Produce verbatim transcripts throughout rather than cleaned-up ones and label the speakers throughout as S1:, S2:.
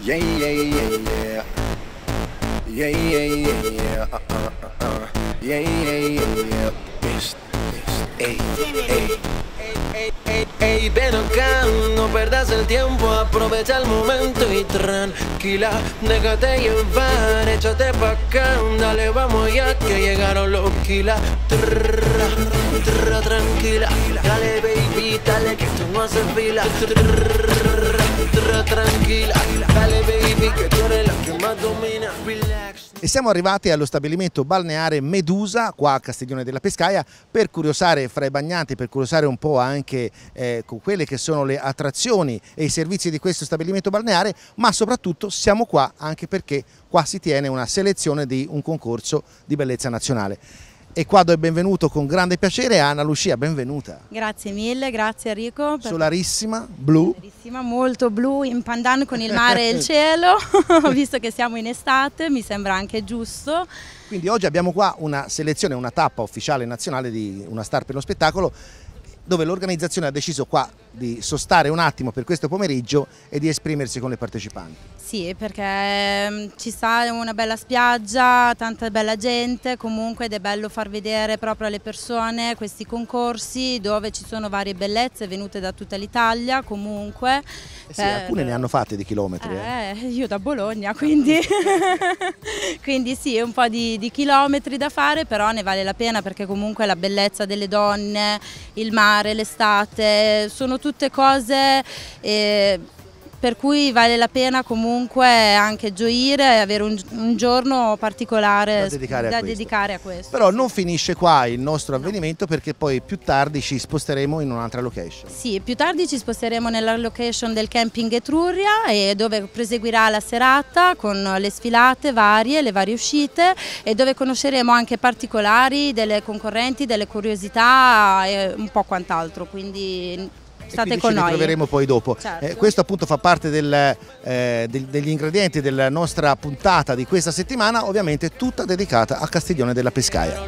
S1: Yeah, yeah, yeah, yeah. Yeah, yeah, yeah, yeah. Uh, uh, uh, uh. Yeah, yeah, yeah, yeah. This, this, ey, ey. Ey, ey, ey, ven acá, no perdas el tiempo, aprovecha el momento y tranquila, déjate llevar, échate pa' acá, dale, vamos ya que llegaron los kilas. Trrr, trrr, tranquila, dale baby, dale que tú no haces fila. Trrr, trrr, tranquila, dale baby che tu eres la che más domina. Relax.
S2: E siamo arrivati allo stabilimento balneare Medusa, qua a Castiglione della Pescaia, per curiosare fra i bagnanti, per curiosare un po' anche eh, con quelle che sono le attrazioni e i servizi di questo stabilimento balneare, ma soprattutto siamo qua anche perché qua si tiene una selezione di un concorso di bellezza nazionale. E qua do il benvenuto con grande piacere a Anna Lucia, benvenuta.
S3: Grazie mille, grazie Enrico. Per...
S2: Solarissima, blu.
S3: Solarissima, molto blu, in pandan con il mare e il cielo, visto che siamo in estate, mi sembra anche giusto.
S2: Quindi oggi abbiamo qua una selezione, una tappa ufficiale nazionale di Una Star per lo Spettacolo, dove l'organizzazione ha deciso qua di sostare un attimo per questo pomeriggio e di esprimersi con le partecipanti.
S3: Sì, perché ci sta una bella spiaggia, tanta bella gente, comunque ed è bello far vedere proprio alle persone questi concorsi dove ci sono varie bellezze venute da tutta l'Italia comunque.
S2: Eh sì, per... alcune ne hanno fatte di chilometri.
S3: Eh, eh. Io da Bologna, quindi, quindi sì, un po' di, di chilometri da fare, però ne vale la pena perché comunque la bellezza delle donne, il mare, l'estate, sono tutte cose... Eh, per cui vale la pena comunque anche gioire e avere un, un giorno particolare
S2: da, dedicare,
S3: da
S2: a
S3: dedicare a questo.
S2: Però non finisce qua il nostro avvenimento perché poi più tardi ci sposteremo in un'altra location.
S3: Sì, più tardi ci sposteremo nella location del camping Etruria e dove proseguirà la serata con le sfilate varie, le varie uscite e dove conosceremo anche particolari delle concorrenti, delle curiosità e un po' quant'altro, quindi... State con
S2: noi. Ci ritroveremo poi dopo.
S3: Certo.
S2: Eh, questo appunto fa parte del, eh, del, degli ingredienti della nostra puntata di questa settimana, ovviamente tutta dedicata a Castiglione della Pescaia.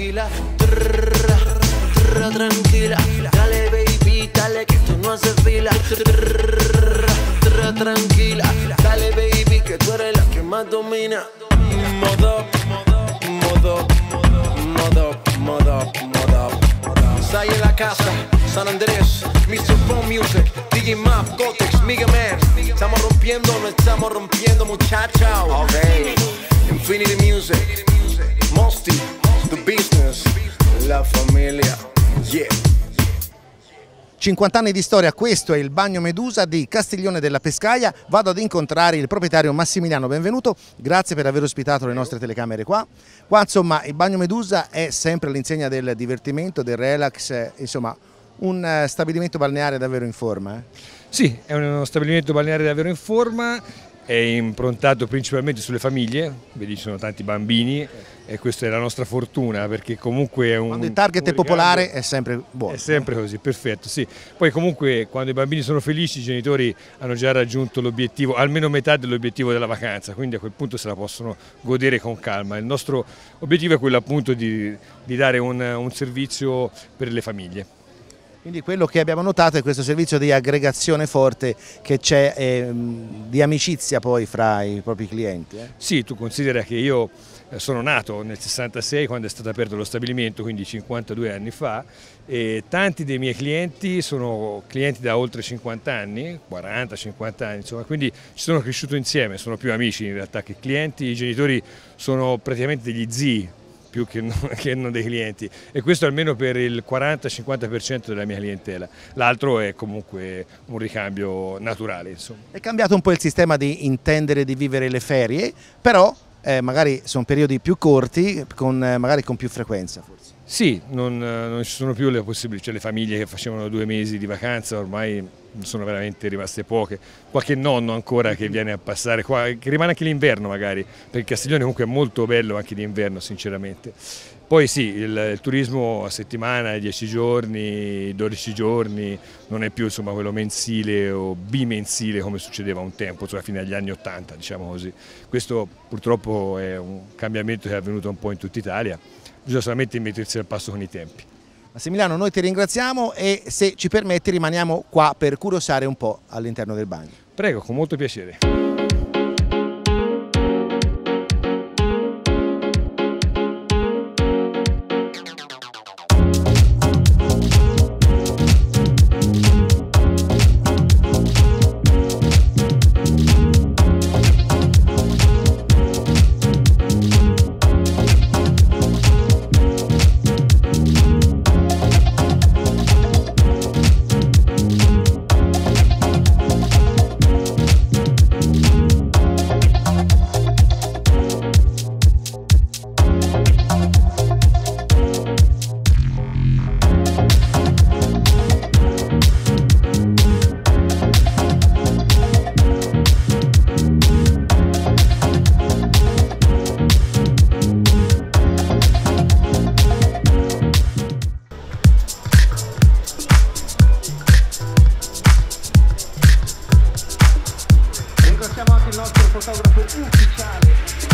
S1: Stai en la casa, San Andrés, mister Phone Music, D J Map, Gotex, Mega Man. Estamos rompiendo, no estamos rompiendo, muchachos. Okay. Infinity Music, Mosty, The Business, La Familia, yeah.
S2: cinquanta anni di storia, questo è il bagno Medusa di Castiglione della Pescaia. Vado ad incontrare il proprietario Massimiliano, benvenuto, grazie per aver ospitato le nostre telecamere qua. Qua insomma il bagno Medusa è sempre all'insegna del divertimento, del relax, insomma un stabilimento balneare davvero in forma. Eh?
S4: Sì, è uno stabilimento balneare davvero in forma, è improntato principalmente sulle famiglie, vedi ci sono tanti bambini e questa è la nostra fortuna perché comunque è un...
S2: Quando il target è popolare è sempre buono.
S4: È sempre così, perfetto, sì. Poi comunque quando i bambini sono felici i genitori hanno già raggiunto l'obiettivo, almeno metà dell'obiettivo della vacanza, quindi a quel punto se la possono godere con calma. Il nostro obiettivo è quello appunto di, di dare un, un servizio per le famiglie.
S2: Quindi quello che abbiamo notato è questo servizio di aggregazione forte che c'è, eh, di amicizia poi fra i propri clienti. Eh?
S4: Sì, tu considera che io sono nato nel sessantasei quando è stato aperto lo stabilimento, quindi cinquantadue anni fa, e tanti dei miei clienti sono clienti da oltre cinquanta anni, quaranta cinquanta anni, insomma, quindi ci sono cresciuto insieme, sono più amici in realtà che clienti, i genitori sono praticamente degli zii, più che non, che non dei clienti, e questo almeno per il quaranta cinquanta per cento della mia clientela, l'altro è comunque un ricambio naturale. Insomma.
S2: È cambiato un po' il sistema di intendere di vivere le ferie, però eh, magari sono periodi più corti, con, eh, magari con più frequenza forse.
S4: Sì, non, non ci sono più le possibilità, cioè le famiglie che facevano due mesi di vacanza ormai sono veramente rimaste poche, qualche nonno ancora che viene a passare qua, che rimane anche l'inverno magari, perché Castiglione comunque è molto bello anche d'inverno sinceramente. Poi sì, il, il turismo a settimana, dieci giorni, dodici giorni, non è più insomma quello mensile o bimensile come succedeva un tempo, cioè fino agli anni ottanta diciamo così. Questo purtroppo è un cambiamento che è avvenuto un po' in tutta Italia, bisogna solamente mettersi al passo con i tempi.
S2: Massimiliano, noi ti ringraziamo e se ci permetti rimaniamo qua per curiosare un po' all'interno del bagno.
S4: Prego, con molto piacere.
S5: nostro fotografo ufficiale.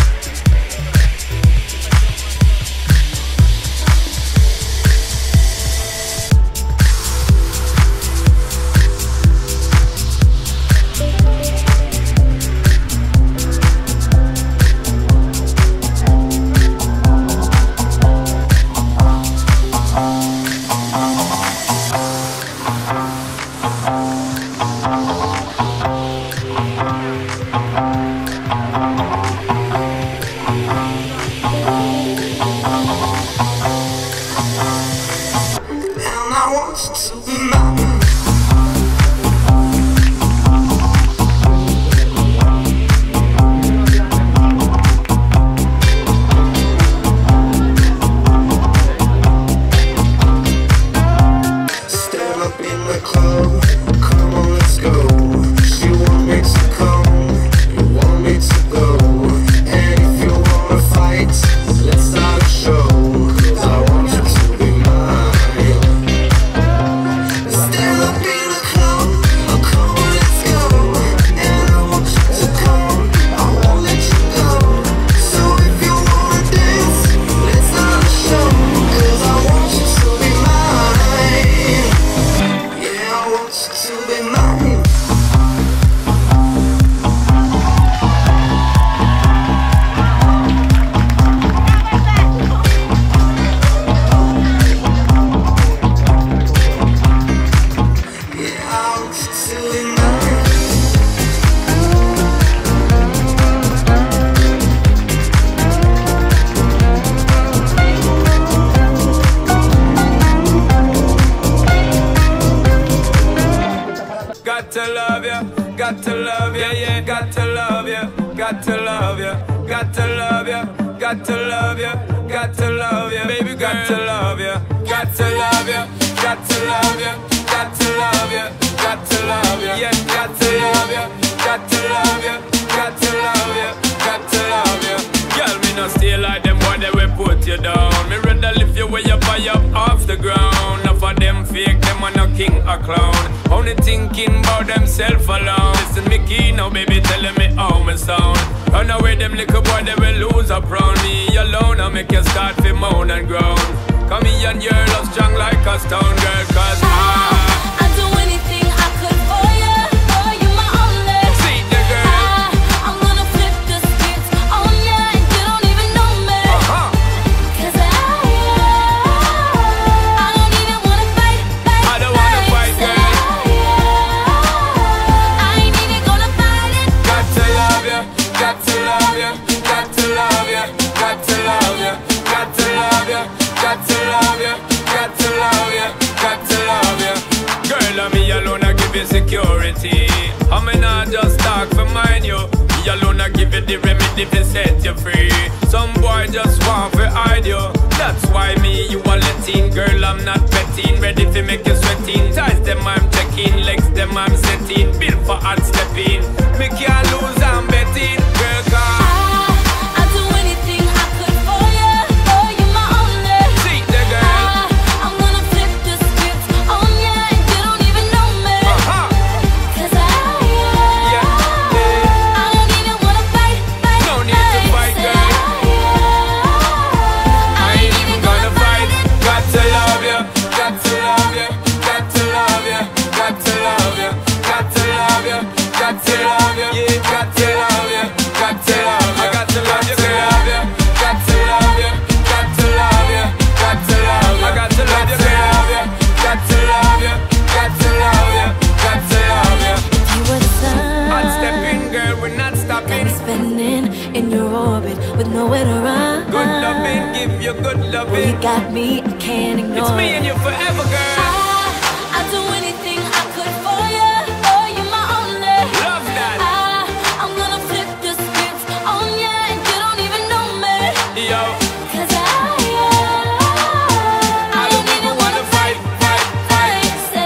S6: Got to love ya, got to love ya, yeah, got to love ya, got to love ya, got to love ya, got to love ya, got to love ya, baby, got to love ya, got to love ya, got to love ya, got to love ya, got to love ya, yeah, got to love ya, got to love ya, got to love ya, got to love ya. Girl, me no stay like them boy, they will put you down. Me rather lift you way up high up off the ground. Enough of them fake, them are no king or clown. Only thinking about themself alone. Listen me key now, baby, telling me how me sound. Run away them little boy, they will lose up round me alone. I make you start to moan and groan. Come here and your love strong like a stone girl, cause I
S7: I'd do anything I could for you, for you my only.
S6: See the girl.
S7: I, I'm gonna flip the script on ya and you don't even know me.
S6: Uh-huh.
S7: Cause I, I don't even wanna fight, fight,
S6: I don't wanna fight,
S7: Said
S6: girl.
S7: I, I ain't even gonna fight it.
S6: Got to love ya, got to love ya, got to love ya, got to love ya, got to love ya, got to love ya, got to love ya, got to love ya. Girl, I'm me alone, I give you security. I mean, not just talk for mine, you. Me alone, I give you the remedy to set you free. Some boy just want to hide you. That's why me, you are letting. Girl, I'm not betting. Ready to make you sweating. Ties them, I'm checking. Legs them, I'm setting. Built for hard stepping. Me can't lose, I'm betting. Girl, come.
S7: I'd do anything I could for you, for you my only.
S6: See the girl.
S7: I, I'm gonna flip the script on ya and you don't even know me.
S6: Uh-huh.
S7: Cause I,
S6: Yeah, yeah.
S7: I don't even wanna fight, fight,
S6: No need to fight,
S7: Said
S6: girl.
S7: I,
S6: I ain't even gonna fight. Got to love ya, got to love ya, got to love ya, got to love ya, got to love ya, got to love ya, yeah, got to love ya, got to love ya, got to love ya, girl. Got to love ya, got to love ya, got to love ya, got to love ya, got to love ya, got to love ya, got to love ya.
S7: you were the sun.
S6: Hot stepping, girl, we're not stopping.
S7: Spinning in your orbit with nowhere to run.
S6: Good loving, give you good
S7: Well, you
S6: loving.
S7: got me, I can't ignore
S6: It's me
S7: it.
S6: and you forever, girl.
S7: I, I'd do anything I could for you, for you my only.
S6: Love that.
S7: I, I'm gonna flip the script on ya and you don't even know me.
S6: Yo,
S7: Cause I, I don't even wanna fight, fight, fight. Said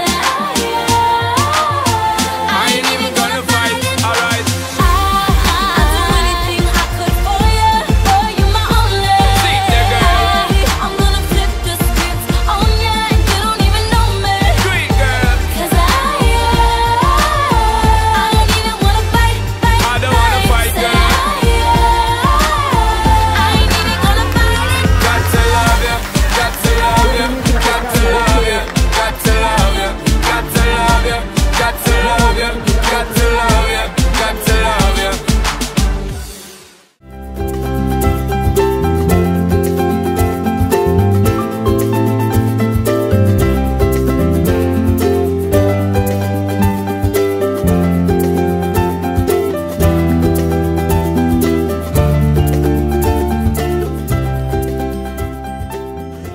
S7: I,
S6: I ain't even gonna fight. Alright,
S7: I'd do anything I could for you, for you my only.
S6: See the girl.
S7: I'm gonna flip the script on ya and you don't even know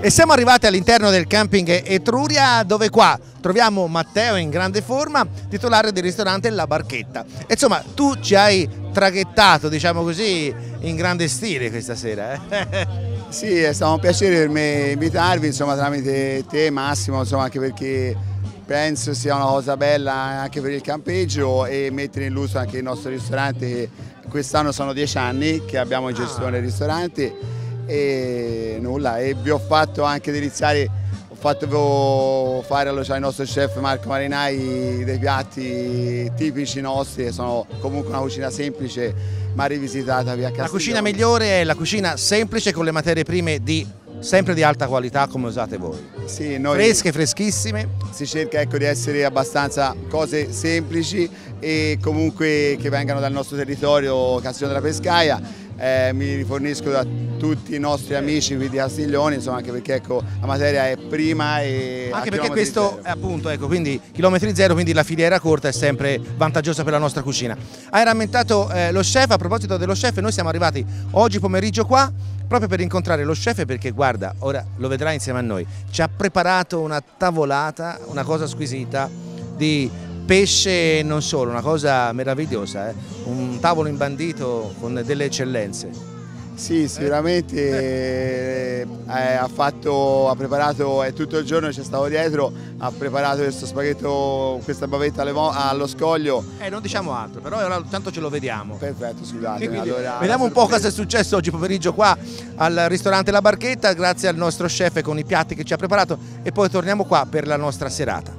S2: E siamo arrivati all'interno del camping Etruria, dove qua troviamo Matteo in grande forma, titolare del ristorante La Barchetta. E insomma, tu ci hai traghettato, diciamo così, in grande stile questa sera. Eh?
S8: Sì, è stato un piacere per me invitarvi, insomma, tramite te Massimo, insomma, anche perché penso sia una cosa bella anche per il campeggio e mettere in luce anche il nostro ristorante, che quest'anno sono dieci anni che abbiamo in gestione del ristorante. E nulla, e vi ho fatto anche deliziare, ho fatto fare al nostro chef Marco Marinai dei piatti tipici nostri, che sono comunque una cucina semplice ma rivisitata via Castiglione.
S2: La cucina migliore è la cucina semplice con le materie prime di sempre di alta qualità come usate voi.
S8: Sì, noi
S2: fresche, freschissime.
S8: Si cerca, ecco, di essere abbastanza cose semplici e comunque che vengano dal nostro territorio Castiglione della Pescaia. Eh, mi rifornisco da tutti i nostri amici qui di Castiglione, insomma, anche perché, ecco, la materia è prima e
S2: anche perché questo è appunto, ecco, quindi chilometri zero, quindi la filiera corta è sempre vantaggiosa per la nostra cucina. Hai rammentato eh, lo chef. A proposito dello chef, noi siamo arrivati oggi pomeriggio qua proprio per incontrare lo chef, perché guarda, ora lo vedrai insieme a noi, ci ha preparato una tavolata, una cosa squisita di pesce e non solo, una cosa meravigliosa, eh? Un tavolo imbandito con delle eccellenze.
S8: Sì, sicuramente eh, ha, fatto, ha preparato, è tutto il giorno c'è stato dietro, ha preparato questo spaghetto, questa bavetta allo scoglio.
S2: Eh, non diciamo altro, però ora tanto ce lo vediamo.
S8: Perfetto, scusate. Allora,
S2: vediamo un po' cosa è successo oggi pomeriggio qua al ristorante La Barchetta, grazie al nostro chef con i piatti che ci ha preparato, e poi torniamo qua per la nostra serata.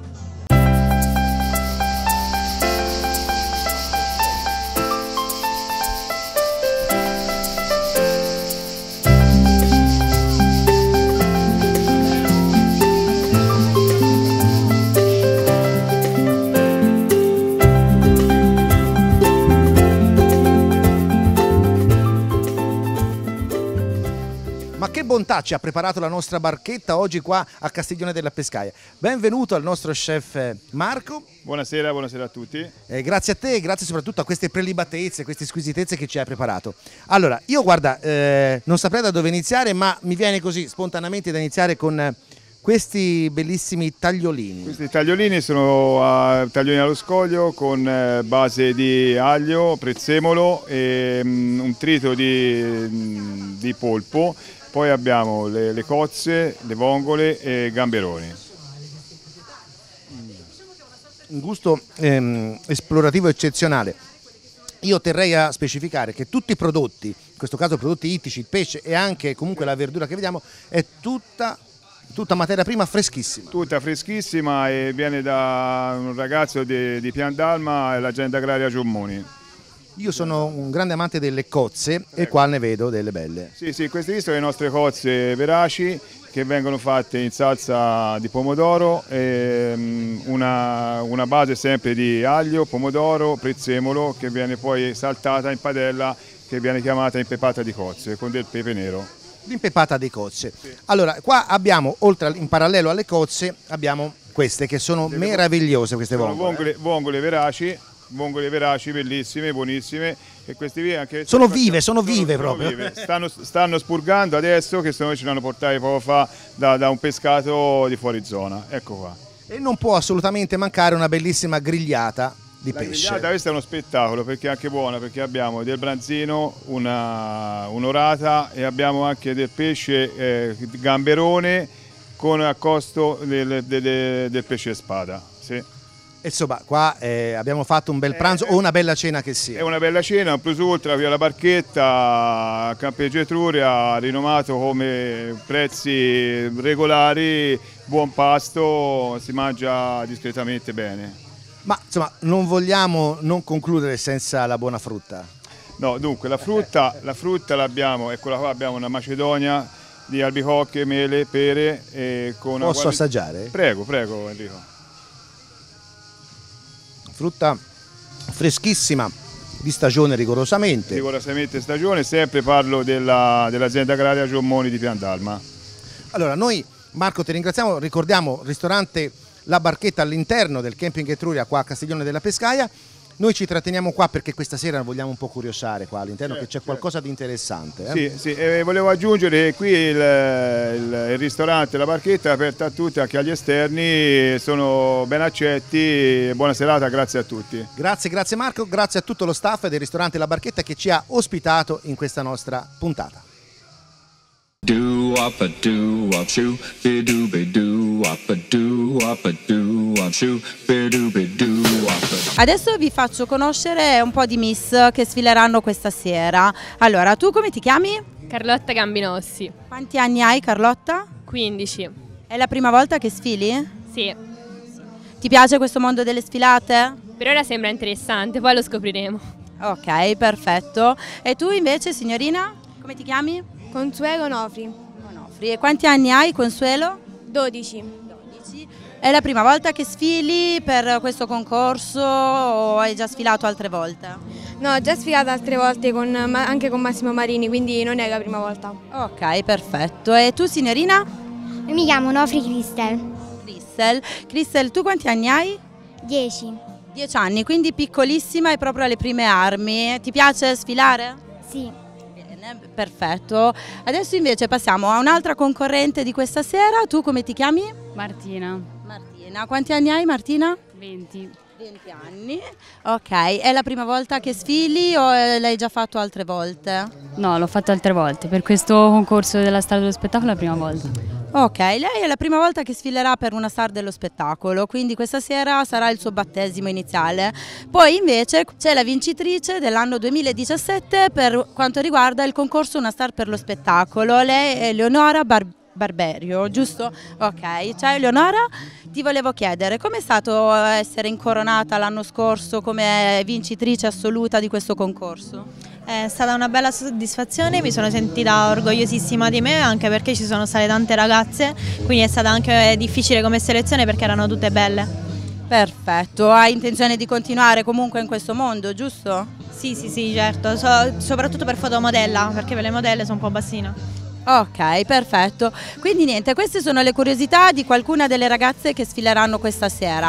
S2: Che bontà ci ha preparato la nostra barchetta oggi qua a Castiglione della Pescaia. Benvenuto al nostro chef Marco.
S9: Buonasera, buonasera a tutti.
S2: Eh, grazie a te e grazie soprattutto a queste prelibatezze, queste squisitezze che ci hai preparato. Allora, io guarda, eh, non saprei da dove iniziare, ma mi viene così spontaneamente da iniziare con questi bellissimi tagliolini.
S9: Questi tagliolini sono uh, tagliolini allo scoglio con uh, base di aglio, prezzemolo e um, un trito di, um, di polpo. Poi abbiamo le, le cozze, le vongole e gamberoni.
S2: Un gusto ehm, esplorativo eccezionale. Io terrei a specificare che tutti i prodotti, in questo caso prodotti ittici, il pesce e anche comunque la verdura che vediamo, è tutta, tutta materia prima freschissima.
S9: Tutta freschissima e viene da un ragazzo di, di Piandalma, l'azienda agraria Giummoni.
S2: Io sono un grande amante delle cozze e qua ne vedo delle belle.
S9: Sì, sì, queste sono le nostre cozze veraci che vengono fatte in salsa di pomodoro, e una, una base sempre di aglio, pomodoro, prezzemolo, che viene poi saltata in padella, che viene chiamata impepata di cozze con del pepe nero.
S2: L'impepata di cozze.
S9: Sì.
S2: Allora, qua abbiamo, oltre in parallelo alle cozze, abbiamo queste che sono
S9: delle
S2: meravigliose, queste
S9: sono
S2: vongole.
S9: Vongole, vongole veraci. Vongole veraci bellissime, buonissime, e questi qui anche
S2: sono vive, sono
S9: sono,
S2: vive
S9: sono
S2: proprio.
S9: Vive. Stanno, stanno spurgando adesso, che noi ce l'hanno portati poco fa da, da un pescato di fuori zona. Ecco qua.
S2: E non può assolutamente mancare una bellissima grigliata di
S9: La
S2: pesce.
S9: grigliata, questo è uno spettacolo perché è anche buona, perché abbiamo del branzino, una, un'orata e abbiamo anche del pesce eh, gamberone con accosto del, del, del pesce spada. Sì.
S2: Insomma, qua eh, abbiamo fatto un bel pranzo o una bella cena che sia.
S9: È una bella cena, un plus ultra via La Barchetta, campeggio Etruria, rinomato come prezzi regolari, buon pasto, si mangia discretamente bene.
S2: Ma insomma, non vogliamo non concludere senza la buona frutta.
S9: No, dunque la frutta, la frutta l'abbiamo, eccola qua, abbiamo una macedonia di albicocche, mele, pere. E con
S2: Posso
S9: una...
S2: assaggiare?
S9: Prego, prego Enrico.
S2: Frutta freschissima, di stagione rigorosamente.
S9: Rigorosamente stagione, sempre parlo della, dell'azienda agraria Giummoni di Piandalma.
S2: Allora, noi Marco ti ringraziamo, ricordiamo ristorante La Barchetta all'interno del camping Etruria qua a Castiglione della Pescaia, Noi ci tratteniamo qua perché questa sera vogliamo un po' curiosare qua all'interno,
S9: Certo,
S2: che c'è qualcosa di interessante. Eh?
S9: Sì, sì, e volevo aggiungere che qui il, il, il ristorante La Barchetta è aperto a tutti, anche agli esterni, sono ben accetti, buona serata, grazie a tutti.
S2: Grazie, grazie Marco, grazie a tutto lo staff del ristorante La Barchetta che ci ha ospitato in questa nostra puntata.
S10: Do up a do up shoo, be do be do up a do up a do up shoo, be do be do up.
S3: Adesso vi faccio conoscere un po' di miss che sfileranno questa sera. Allora, tu come ti chiami?
S11: Carlotta Gambinossi.
S3: Quanti anni hai, Carlotta?
S11: quindici.
S3: È la prima volta che sfili?
S11: Sì.
S3: Ti piace questo mondo delle sfilate?
S11: Per ora sembra interessante, poi lo scopriremo.
S3: Ok, perfetto. E tu invece, signorina? Come ti chiami?
S12: Consuelo Nofri.
S3: Onofri. E quanti anni hai, Consuelo?
S12: dodici.
S3: dodici. È la prima volta che sfili per questo concorso o hai già sfilato altre volte?
S12: No, ho già sfilato altre volte con, anche con Massimo Marini, quindi non è la prima volta.
S3: Ok, perfetto. E tu, signorina?
S13: Mi chiamo Nofri Cristel.
S3: Cristel. Cristel, tu quanti anni hai?
S13: dieci.
S3: dieci anni, quindi piccolissima e proprio alle prime armi. Ti piace sfilare?
S13: Sì.
S3: Perfetto, adesso invece passiamo a un'altra concorrente di questa sera. Tu come ti chiami?
S14: Martina.
S3: Martina, quanti anni hai Martina?
S14: venti.
S3: venti anni, ok, è la prima volta che sfili o l'hai già fatto altre volte?
S14: No, l'ho fatto altre volte, per questo concorso della Strada dello Spettacolo è la prima volta.
S3: Ok, lei è la prima volta che sfilerà per una star dello spettacolo, quindi questa sera sarà il suo battesimo iniziale. Poi invece c'è la vincitrice dell'anno duemiladiciassette per quanto riguarda il concorso Una star per lo spettacolo, lei è Eleonora Bar Barberio, giusto? Ok, ciao Eleonora, ti volevo chiedere com'è stato essere incoronata l'anno scorso come vincitrice assoluta di questo concorso?
S15: È stata una bella soddisfazione, mi sono sentita orgogliosissima di me anche perché ci sono state tante ragazze, quindi è stata anche difficile come selezione perché erano tutte belle.
S3: Perfetto, hai intenzione di continuare comunque in questo mondo, giusto?
S15: Sì, sì, sì, certo, so, soprattutto per fotomodella, perché per le modelle sono un po' bassina.
S3: Ok, perfetto. Quindi niente, queste sono le curiosità di qualcuna delle ragazze che sfileranno questa sera.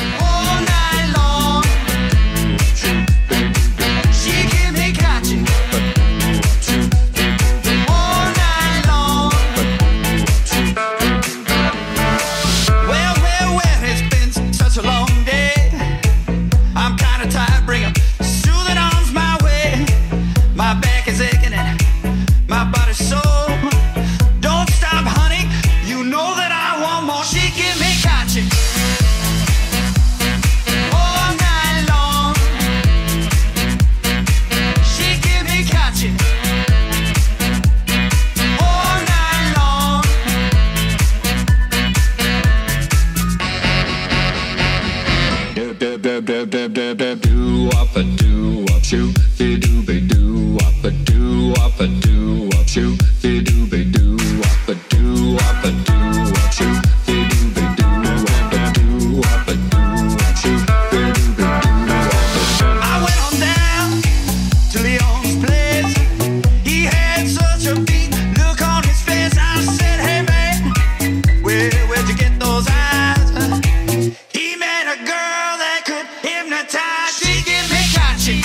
S10: Do up a do up shoo, be do be do up a do up a do up shoo, be do be do up a do up a do up shoo, be do be do up a do up a do up shoo, be do be do up a.
S6: I went on down to Leon's place. He had such a beat look on his face. I said, hey man, where where'd you get those eyes? He met a girl that could hypnotize. She give me catchy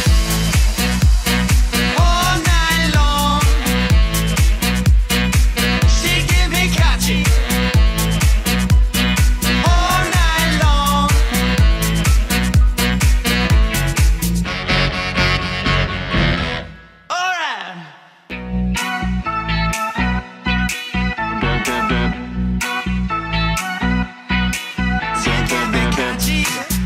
S6: all night long. She give me catchy all night long. All right. She give me catchy.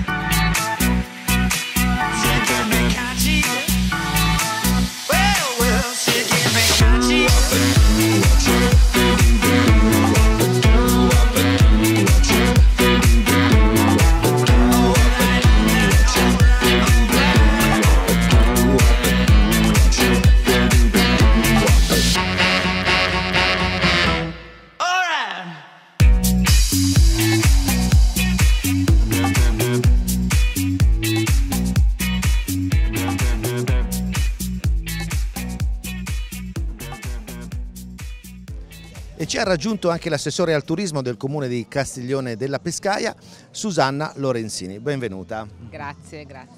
S2: E ci ha raggiunto anche l'assessore al turismo del comune di Castiglione della Pescaia, Susanna Lorenzini. Benvenuta.
S16: Grazie, grazie.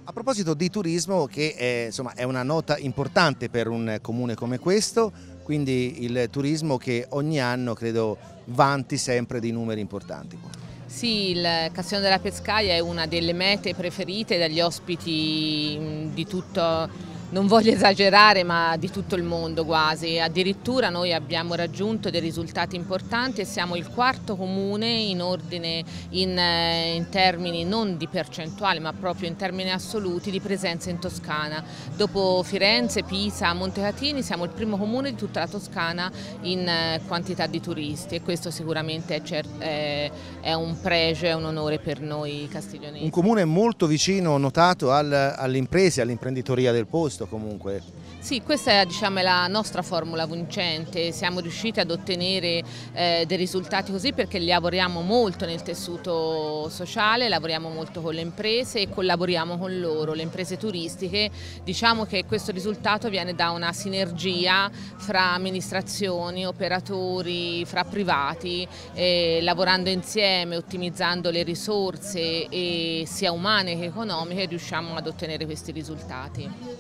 S2: A proposito di turismo, che è, insomma, è una nota importante per un comune come questo, quindi il turismo che ogni anno credo vanti sempre dei numeri importanti.
S16: Sì, il Castiglione della Pescaia è una delle mete preferite dagli ospiti di tutto, non voglio esagerare, ma di tutto il mondo quasi. Addirittura noi abbiamo raggiunto dei risultati importanti e siamo il quarto comune in ordine, in, in termini non di percentuale ma proprio in termini assoluti di presenza in Toscana. Dopo Firenze, Pisa, Montecatini siamo il primo comune di tutta la Toscana in quantità di turisti e questo sicuramente è, è, è un pregio, è un onore per noi castiglionesi.
S2: Un comune molto vicino, notato, al, alle imprese, all'imprenditoria del posto. Comunque.
S16: Sì, questa è, diciamo, è la nostra formula vincente, siamo riusciti ad ottenere eh, dei risultati così perché lavoriamo molto nel tessuto sociale, lavoriamo molto con le imprese e collaboriamo con loro, le imprese turistiche. Diciamo che questo risultato viene da una sinergia fra amministrazioni, operatori, fra privati, eh, lavorando insieme, ottimizzando le risorse e sia umane che economiche riusciamo ad ottenere questi risultati.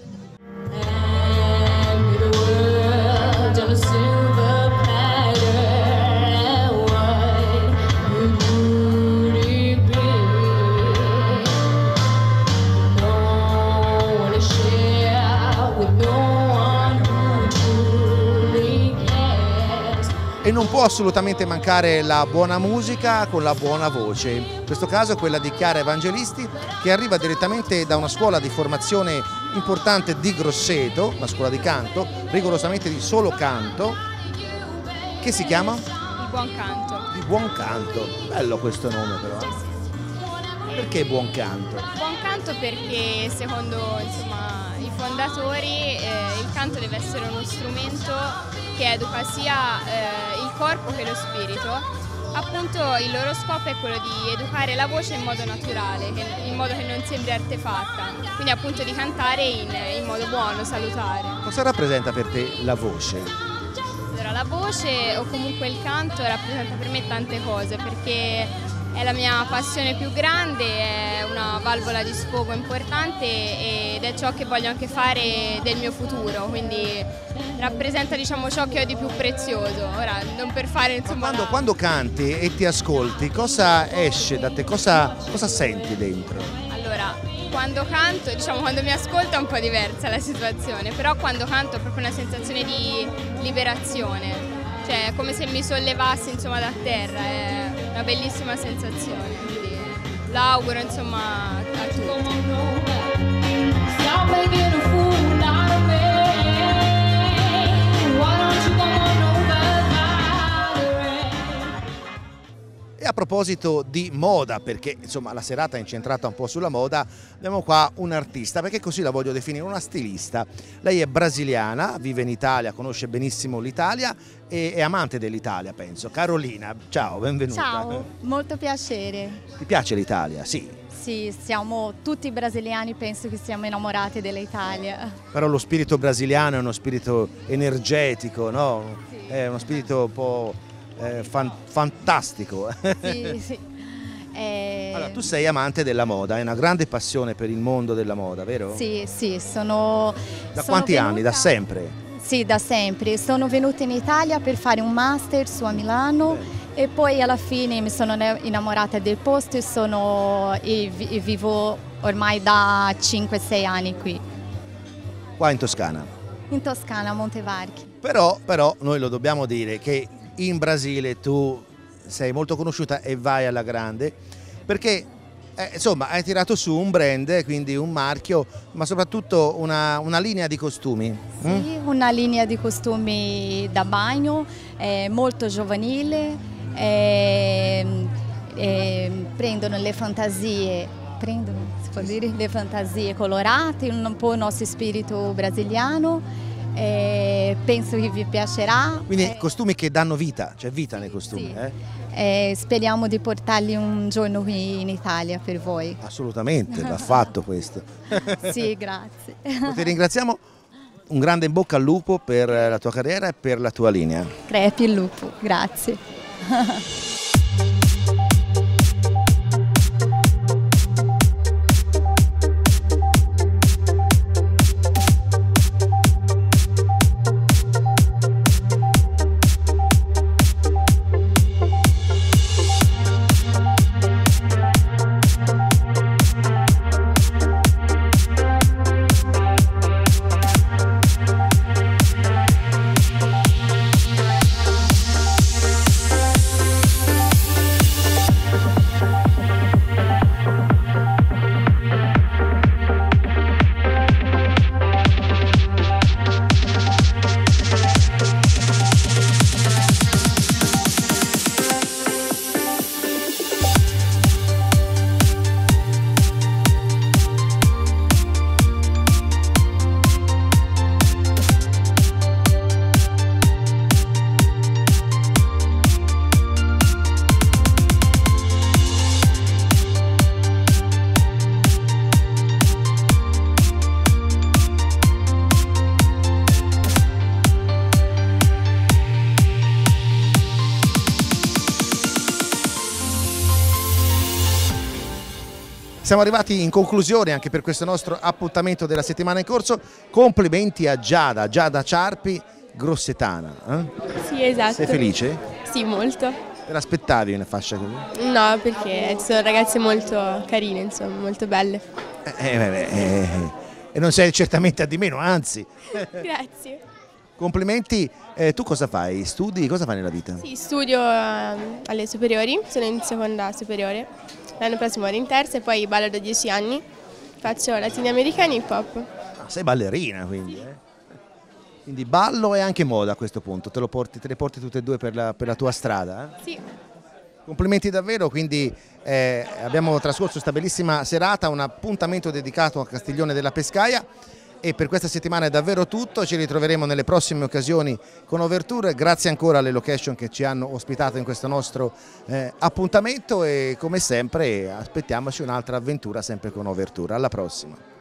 S2: E non può assolutamente mancare la buona musica con la buona voce, in questo caso quella di Chiara Evangelisti, che arriva direttamente da una scuola di formazione importante di Grosseto, una scuola di canto, rigorosamente di solo canto, che si chiama?
S17: Il Buon Canto.
S2: Di Buon Canto, bello questo nome però. Perché Buon Canto?
S17: Buon Canto perché secondo, insomma, i fondatori eh, il canto deve essere uno strumento che educa sia eh, il corpo che lo spirito. Appunto il loro scopo è quello di educare la voce in modo naturale, in modo che non sembri artefatta, quindi appunto di cantare in, in modo buono, salutare.
S2: Cosa rappresenta per te la voce?
S17: Allora, la voce o comunque il canto rappresenta per me tante cose perché è la mia passione più grande, è una valvola di sfogo importante ed è ciò che voglio anche fare del mio futuro, quindi rappresenta, diciamo, ciò che ho di più prezioso. Ora, non per fare, insomma,
S2: quando,
S17: la...
S2: quando canti e ti ascolti, cosa esce da te? Cosa, cosa senti dentro?
S17: Allora, quando canto, diciamo, quando mi ascolto è un po' diversa la situazione, però quando canto ho proprio una sensazione di liberazione. Cioè, è come se mi sollevassi, insomma, da terra, è una bellissima sensazione, quindi l'auguro, insomma, a tutti.
S2: E a proposito di moda, perché insomma la serata è incentrata un po' sulla moda, abbiamo qua un artista, perché così la voglio definire, una stilista. Lei è brasiliana, vive in Italia, conosce benissimo l'Italia e è amante dell'Italia, penso. Carolina, ciao, benvenuta.
S18: Ciao, molto piacere.
S2: Ti piace l'Italia? Sì.
S18: Sì, siamo tutti brasiliani, penso che siamo innamorati dell'Italia.
S2: Però lo spirito brasiliano è uno spirito energetico, no? Sì. È uno spirito un po' eh, fan fantastico.
S18: Sì, sì. Eh...
S2: Allora, tu sei amante della moda, hai una grande passione per il mondo della moda, vero?
S18: Sì, sì, sono...
S2: Da
S18: sono
S2: quanti
S18: venuta...
S2: anni? Da sempre?
S18: Sì, da sempre. Sono venuta in Italia per fare un master su a Milano. Beh. E poi alla fine mi sono innamorata del posto e, sono, e vivo ormai da cinque sei anni qui.
S2: Qua in Toscana?
S18: In Toscana, a Montevarchi.
S2: Però, però noi lo dobbiamo dire che in Brasile tu sei molto conosciuta e vai alla grande perché eh, insomma hai tirato su un brand, quindi un marchio, ma soprattutto una, una linea di costumi.
S18: Sì, mm? Una linea di costumi da bagno, eh, molto giovanile. E, e prendono le fantasie, prendono, si può dire, le fantasie colorate, un po' il nostro spirito brasiliano, e penso che vi piacerà.
S2: Quindi
S18: e,
S2: costumi che danno vita, c'è vita nei costumi.
S18: Sì.
S2: Eh?
S18: E speriamo di portarli un giorno qui in Italia per voi.
S2: Assolutamente, va fatto questo.
S18: Sì, grazie.
S2: Ti ringraziamo, un grande in bocca al lupo per la tua carriera e per la tua linea.
S18: Crepi il lupo, grazie.
S2: Siamo arrivati in conclusione anche per questo nostro appuntamento della settimana in corso. Complimenti a Giada, Giada Ciarpi, grossetana. Eh?
S19: Sì, esatto.
S2: Sei felice?
S19: Sì, molto.
S2: Te l'aspettavi una fascia così?
S19: No, perché sono ragazze molto carine, insomma, molto belle.
S2: Eh, eh, eh, e non sei certamente a di meno, anzi.
S19: Grazie.
S2: Complimenti. Eh, tu cosa fai? Studi? Cosa fai nella vita?
S19: Sì, studio eh, alle superiori, sono in seconda superiore. L'anno prossimo vado in terza e poi ballo da dieci anni. Faccio latinoamericani e hip hop.
S2: Ah, sei ballerina quindi, sì. eh? Quindi ballo e anche moda a questo punto, te, lo porti, te le porti tutte e due per la, per la tua strada? Eh?
S19: Sì.
S2: Complimenti davvero, quindi eh, abbiamo trascorso questa bellissima serata, un appuntamento dedicato a Castiglione della Pescaia e per questa settimana è davvero tutto, ci ritroveremo nelle prossime occasioni con Overture, grazie ancora alle location che ci hanno ospitato in questo nostro eh, appuntamento e come sempre aspettiamoci un'altra avventura sempre con Overture, alla prossima.